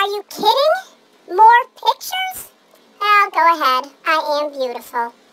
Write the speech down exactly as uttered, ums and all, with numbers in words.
Are you kidding? More pictures? Well, go ahead. I am beautiful.